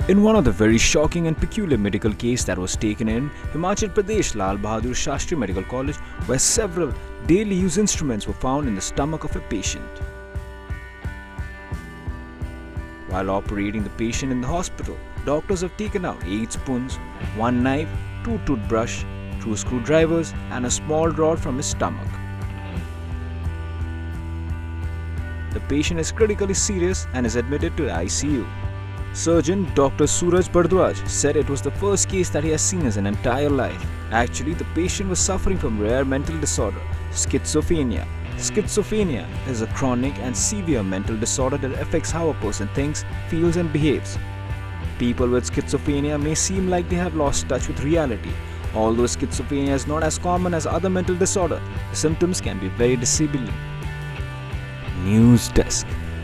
In one of the very shocking and peculiar medical case that was taken in Himachal Pradesh, Lal Bahadur Shashtri Medical College, where several daily use instruments were found in the stomach of a patient. While operating the patient in the hospital, doctors have taken out 8 spoons, 1 knife, 2 toothbrush, 2 screwdrivers and a small rod from his stomach. The patient is critically serious and is admitted to the ICU. Surgeon Dr. Suraj Bardwaj said it was the first case that he has seen in his entire life. Actually, the patient was suffering from rare mental disorder, schizophrenia. Schizophrenia is a chronic and severe mental disorder that affects how a person thinks, feels and behaves. People with schizophrenia may seem like they have lost touch with reality. Although schizophrenia is not as common as other mental disorders, the symptoms can be very disabling. News Desk.